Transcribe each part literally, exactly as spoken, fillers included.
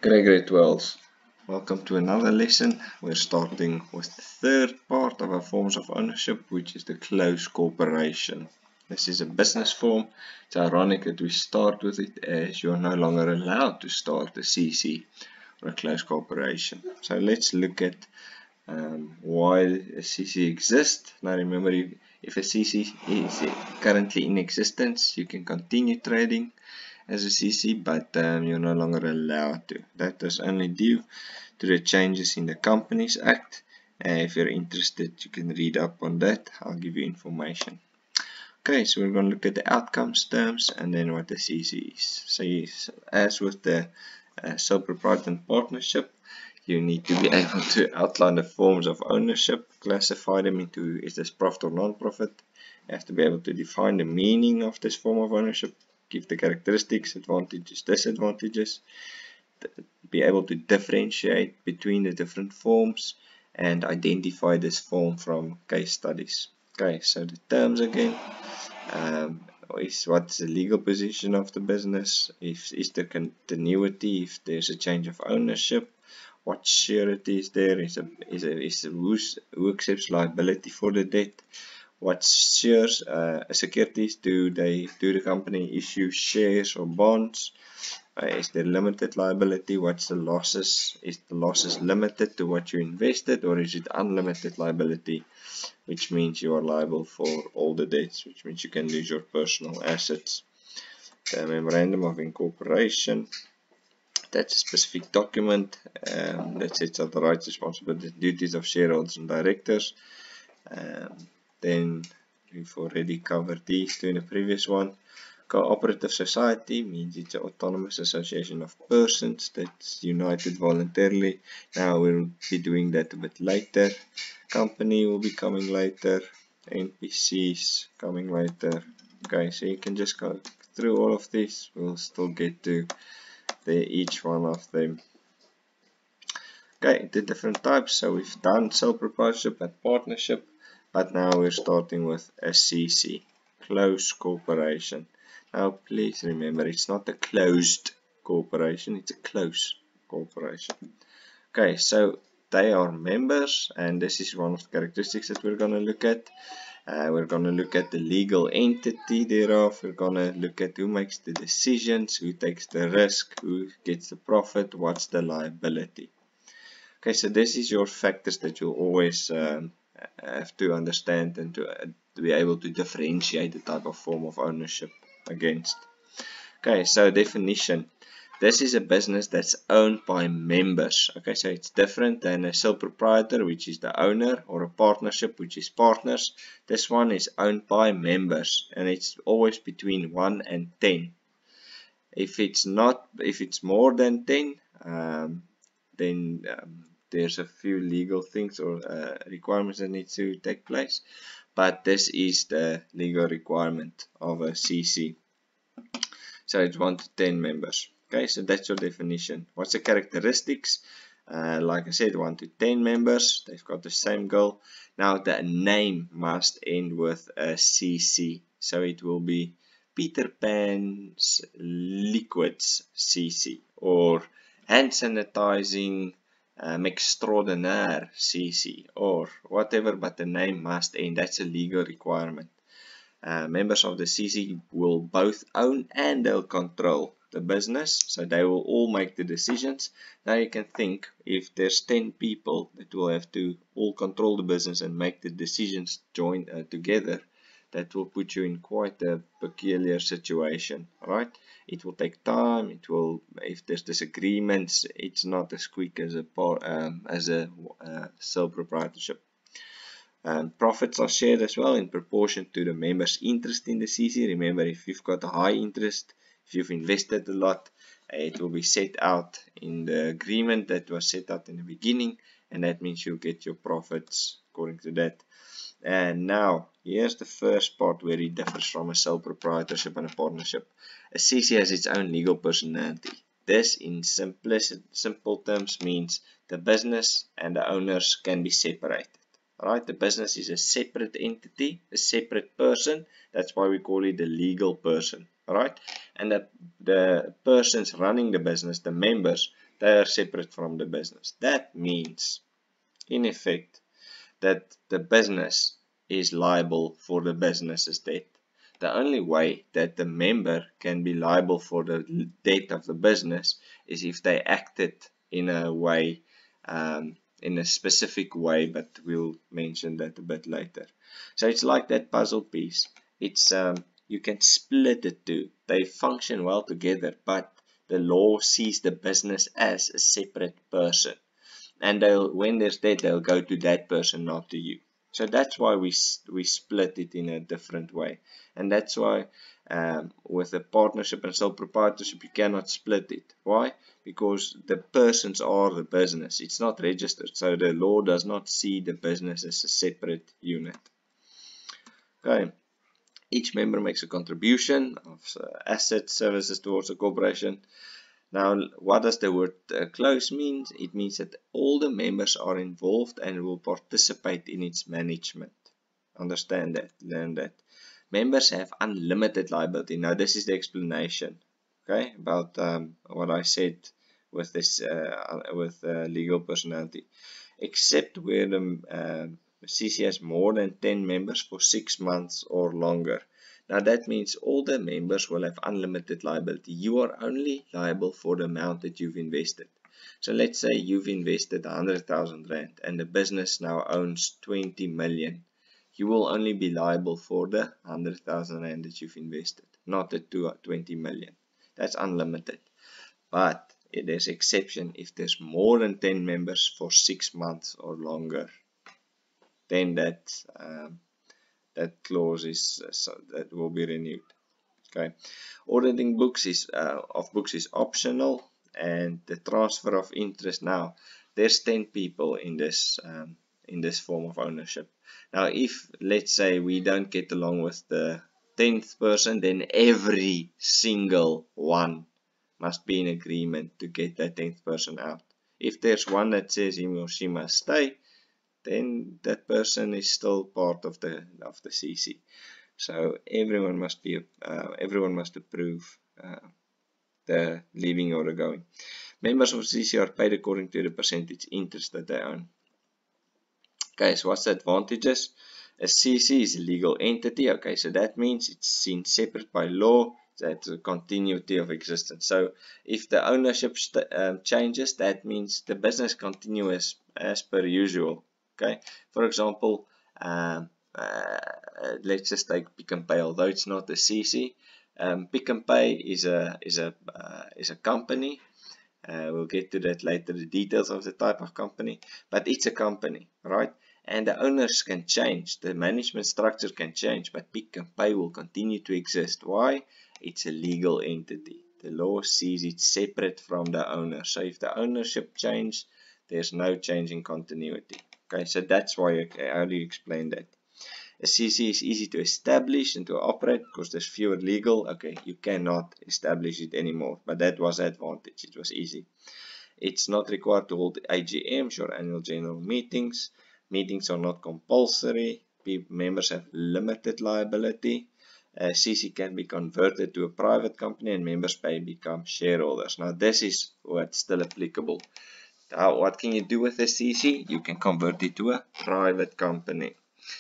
Gregory Twells. Welcome to another lesson. We're starting with the third part of our forms of ownership, which is the closed corporation. This is a business form. It's ironic that we start with it as you're no longer allowed to start a C C or a closed corporation. So let's look at um, why a C C exists. Now remember, if a C C is currently in existence, you can continue trading as a C C, but um, you're no longer allowed to. That is only due to the changes in the Companies Act. Uh, if you're interested, you can read up on that. I'll give you information. Okay, so we're going to look at the outcomes terms and then what the C C is. So yes, as with the uh, sole proprietor and partnership, you need to be able to outline the forms of ownership, classify them into is this profit or non-profit. You have to be able to define the meaning of this form of ownership, give the characteristics, advantages, disadvantages, be able to differentiate between the different forms and identify this form from case studies. Okay, so the terms again, um, is what's the legal position of the business, if is there continuity, if there's a change of ownership, what surety is there, is a, is a, is a who's, who accepts liability for the debt, what shares, uh, securities do they do the company issue shares or bonds, uh, is there limited liability, what's the losses, is the losses limited to what you invested or is it unlimited liability, which means you are liable for all the debts, which means you can lose your personal assets. The memorandum of incorporation, that's a specific document um, that sets out the rights, responsibilities, duties of shareholders and directors. Um, then we've already covered these two in the previous one. Cooperative society means it's an autonomous association of persons that's united voluntarily. Now we'll be doing that a bit later. Company will be coming later. N P Cs coming later. Okay, so you can just go through all of these. We'll still get to the, each one of them. Okay, the different types. So we've done sole proprietorship and partnership, but now we're starting with a C C, closed corporation. Now please remember, it's not a closed corporation, it's a close corporation. Okay, so they are members, and this is one of the characteristics that we're going to look at. Uh, we're going to look at the legal entity thereof. We're going to look at who makes the decisions, who takes the risk, who gets the profit, what's the liability. Okay, so this is your factors that you'll always um, have to understand and to, uh, to be able to differentiate the type of form of ownership against. Okay, so definition. This is a business that's owned by members. Okay, so it's different than a sole proprietor, which is the owner, or a partnership, which is partners. This one is owned by members, and it's always between one and ten. If it's not, if it's more than ten, um, then um, there's a few legal things or uh, requirements that need to take place. But this is the legal requirement of a C C. So it's one to ten members. Okay, so that's your definition. What's the characteristics? Uh, like I said, one to ten members. They've got the same goal. Now the name must end with a C C. So it will be Peter Pan's Liquids C C or Hand Sanitizing um, Extraordinaire C C or whatever, but the name must end. That's a legal requirement. Uh, members of the C C will both own and they'll control the business, so they will all make the decisions. Now you can think, if there's ten people that will have to all control the business and make the decisions join uh, together, that will put you in quite a peculiar situation, right? It will take time. It will, if there's disagreements, it's not as quick as a um, as a uh, sole proprietorship. Um, profits are shared as well in proportion to the members' interest in the C C. Remember, if you've got a high interest, if you've invested a lot, it will be set out in the agreement that was set out in the beginning, and that means you'll get your profits according to that. And now, here's the first part where it differs from a sole proprietorship and a partnership. A C C has its own legal personality. This, in simplicity, simple terms, means the business and the owners can be separated. Right, the business is a separate entity, a separate person. That's why we call it the legal person. Right, and the, the persons running the business, the members, They are separate from the business. That means, in effect, that the business is liable for the business's debt. The only way that the member can be liable for the debt of the business is if they acted in a way, um, in a specific way, but we'll mention that a bit later. So it's like that puzzle piece. It's um, you can split the two. They function well together, but the law sees the business as a separate person. And they'll, when there's debt, they'll go to that person, not to you. So that's why we we split it in a different way. And that's why um, with a partnership and sole proprietorship, you cannot split it. Why? Because the persons are the business. It's not registered. So the law does not see the business as a separate unit. Okay. Each member makes a contribution of uh, assets, services towards a corporation. Now, what does the word uh, close mean? It means that all the members are involved and will participate in its management. Understand that, learn that. Members have unlimited liability. Now, this is the explanation, okay, about um, what I said with this uh, with uh, legal personality, except where the uh, C C has more than ten members for six months or longer. Now that means all the members will have unlimited liability. You are only liable for the amount that you've invested. So let's say you've invested one hundred thousand rand and the business now owns twenty million. You will only be liable for the one hundred thousand rand that you've invested, not the twenty million. That's unlimited. But there's exception if there's more than ten members for six months or longer. Then that um, that clause is uh, so that will be renewed. Okay, auditing books is uh, of books is optional, and the transfer of interest. Now there's ten people in this um, in this form of ownership. Now if let's say we don't get along with the tenth person, then every single one must be in agreement to get that tenth person out. If there's one that says he or she must stay, then that person is still part of the of the C C. So everyone must be uh, everyone must approve uh, the leaving or the going. Members of C C are paid according to the percentage interest that they own. Okay, so what's the advantages? A C C is a legal entity. Okay, so that means it's seen separate by law. That's a continuity of existence. So if the ownership um, changes, that means the business continues as per usual. Okay, for example, um, uh, let's just take Pick n Pay. Although it's not a C C, um, Pick n Pay is a is a uh, is a company. Uh, we'll get to that later, the details of the type of company, but it's a company, right? And the owners can change, the management structure can change, but Pick n Pay will continue to exist. Why? It's a legal entity. The law sees it separate from the owner. So if the ownership changes, there's no change in continuity. Okay, so that's why, how do you explain that? A C C is easy to establish and to operate because there's fewer legal. Okay, you cannot establish it anymore, but that was the advantage. It was easy. It's not required to hold A G Ms or annual general meetings. Meetings are not compulsory. Members have limited liability. A C C can be converted to a private company and members may become shareholders. Now this is what's still applicable. Now, what can you do with a C C? You can convert it to a private company.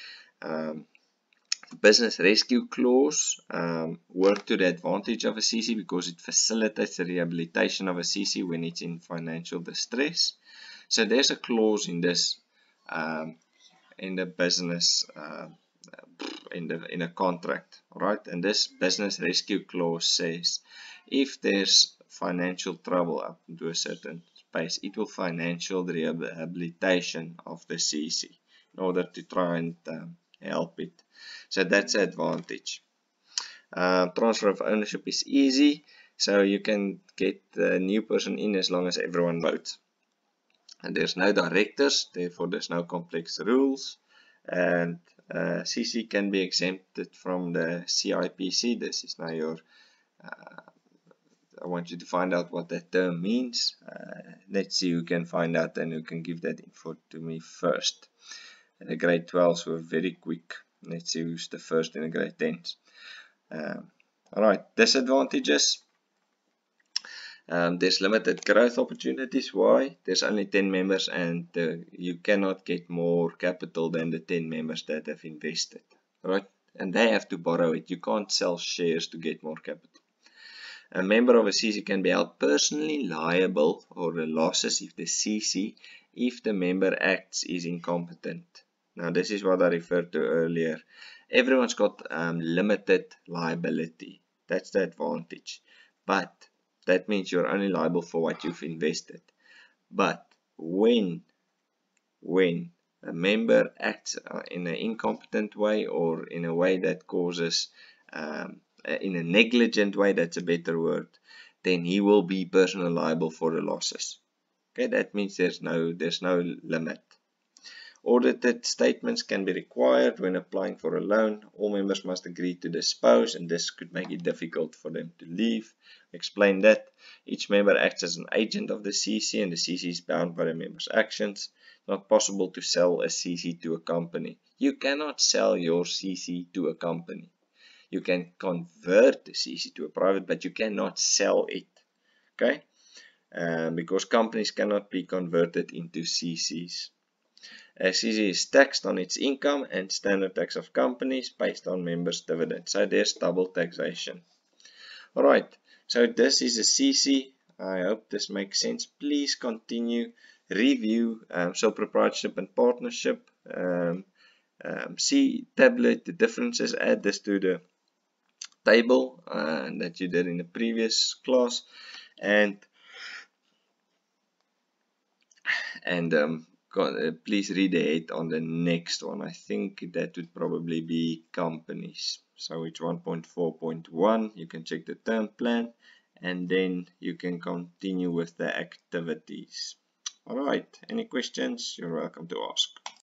Um, business rescue clause um, work to the advantage of a C C because it facilitates the rehabilitation of a C C when it's in financial distress. So there's a clause in this um, in the business uh, in the in a contract, right? And this business rescue clause says if there's financial trouble up to a certain space, it will financial the rehabilitation of the C C in order to try and um, help it. So that's the advantage. Uh, transfer of ownership is easy, so you can get a new person in as long as everyone votes. And there's no directors, therefore there's no complex rules. And uh, C C can be exempted from the C I P C. This is now your. Uh, I want you to find out what that term means. Uh, let's see who can find out and who can give that info to me first. The grade twelves were very quick. Let's see who's the first in the grade tens. Um, Alright, disadvantages. Um, there's limited growth opportunities. Why? There's only ten members and uh, you cannot get more capital than the ten members that have invested, right? And they have to borrow it. You can't sell shares to get more capital. A member of a C C can be held personally liable for the losses if the C C, if the member acts is incompetent. Now this is what I referred to earlier. Everyone's got um, limited liability. That's the advantage. But that means you're only liable for what you've invested. But when, when a member acts in an incompetent way or in a way that causes, um, in a negligent way, that's a better word, then he will be personally liable for the losses. Okay, that means there's no, there's no limit. Audited statements can be required when applying for a loan. All members must agree to dispose, and this could make it difficult for them to leave. Explain that. Each member acts as an agent of the C C, and the C C is bound by the member's actions. Not possible to sell a C C to a company. You cannot sell your C C to a company. You can convert the C C to a private, but you cannot sell it. Okay? Um, because companies cannot be converted into C Cs. A C C is taxed on its income and standard tax of companies based on members' dividends. So there's double taxation. Alright, so this is a C C. I hope this makes sense. Please continue, review, um, sole proprietorship and partnership. Um, um, see, tabulate the differences, add this to the table uh, that you did in the previous class. And, and um, please read ahead on the next one. I think that would probably be companies. So it's one point four point one. You can check the term plan and then you can continue with the activities. Alright, any questions? You're welcome to ask.